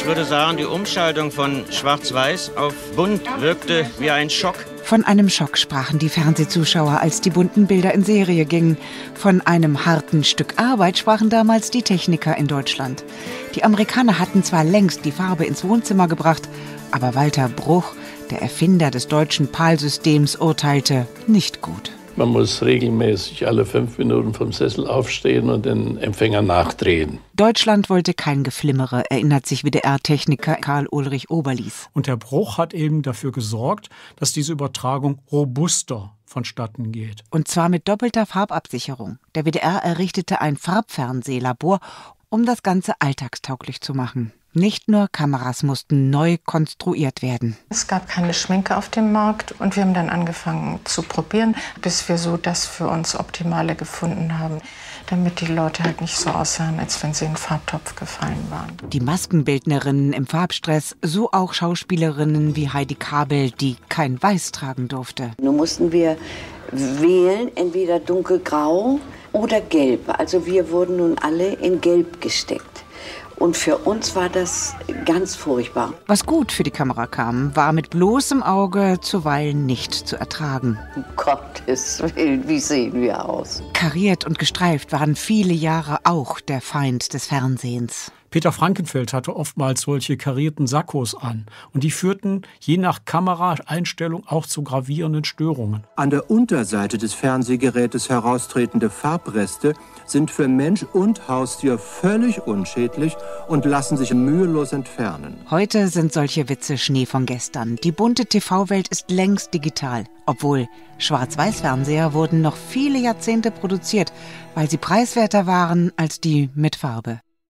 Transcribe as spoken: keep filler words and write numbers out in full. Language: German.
Ich würde sagen, die Umschaltung von Schwarz-Weiß auf Bunt wirkte wie ein Schock. Von einem Schock sprachen die Fernsehzuschauer, als die bunten Bilder in Serie gingen. Von einem harten Stück Arbeit sprachen damals die Techniker in Deutschland. Die Amerikaner hatten zwar längst die Farbe ins Wohnzimmer gebracht, aber Walter Bruch, der Erfinder des deutschen PAL-Systems, urteilte nicht gut. Man muss regelmäßig alle fünf Minuten vom Sessel aufstehen und den Empfänger nachdrehen. Deutschland wollte kein Geflimmere, erinnert sich W D R-Techniker Karl-Ulrich Oberlies. Und der Bruch hat eben dafür gesorgt, dass diese Übertragung robuster vonstatten geht. Und zwar mit doppelter Farbabsicherung. Der W D R errichtete ein Farbfernsehlabor, um das Ganze alltagstauglich zu machen. Nicht nur Kameras mussten neu konstruiert werden. Es gab keine Schminke auf dem Markt und wir haben dann angefangen zu probieren, bis wir so das für uns Optimale gefunden haben, damit die Leute halt nicht so aussahen, als wenn sie in den Farbtopf gefallen waren. Die Maskenbildnerinnen im Farbstress, so auch Schauspielerinnen wie Heidi Kabel, die kein Weiß tragen durfte. Nun mussten wir wählen, entweder dunkelgrau oder gelb. Also wir wurden nun alle in gelb gesteckt. Und für uns war das ganz furchtbar. Was gut für die Kamera kam, war mit bloßem Auge zuweilen nicht zu ertragen. Um Gottes Willen, wie sehen wir aus? Kariert und gestreift waren viele Jahre auch der Feind des Fernsehens. Peter Frankenfeld hatte oftmals solche karierten Sakkos an. Und die führten je nach Kameraeinstellung auch zu gravierenden Störungen. An der Unterseite des Fernsehgerätes heraustretende Farbreste sind für Mensch und Haustier völlig unschädlich und lassen sich mühelos entfernen. Heute sind solche Witze Schnee von gestern. Die bunte T V-Welt ist längst digital. Obwohl Schwarz-Weiß-Fernseher wurden noch viele Jahrzehnte produziert, weil sie preiswerter waren als die mit Farbe.